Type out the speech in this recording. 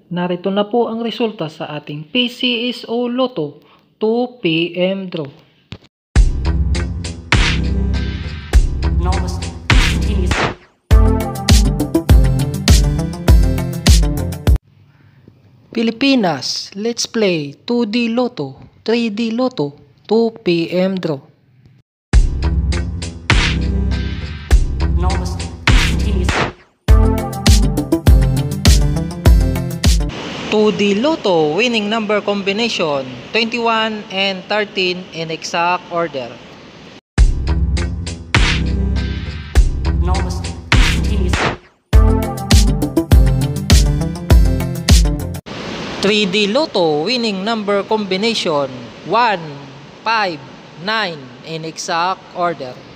Narito na po ang resulta sa ating PCSO Lotto 2 PM draw. Pilipinas, let's play 2D Lotto, 3D Lotto, 2 PM draw. 2D Lotto winning number combination 21 and 13 in exact order. 3D Lotto winning number combination 1, 5, 9 in exact order.